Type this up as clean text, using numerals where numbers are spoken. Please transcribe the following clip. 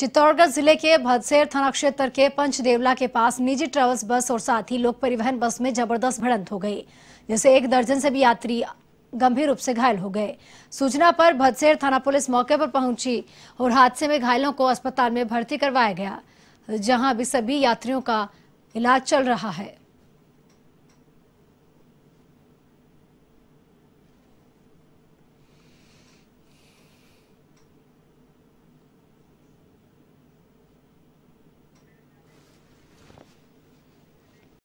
चित्तौड़गढ़ जिले के भदसेर थाना क्षेत्र के पंचदेवला के पास निजी ट्रेवल्स बस और साथ ही लोक परिवहन बस में जबरदस्त भिड़ंत हो गई, जिससे 1 दर्जन से भी यात्री गंभीर रूप से घायल हो गए। सूचना पर भदसेर थाना पुलिस मौके पर पहुंची और हादसे में घायलों को अस्पताल में भर्ती करवाया गया, जहां अभी सभी यात्रियों का इलाज चल रहा है।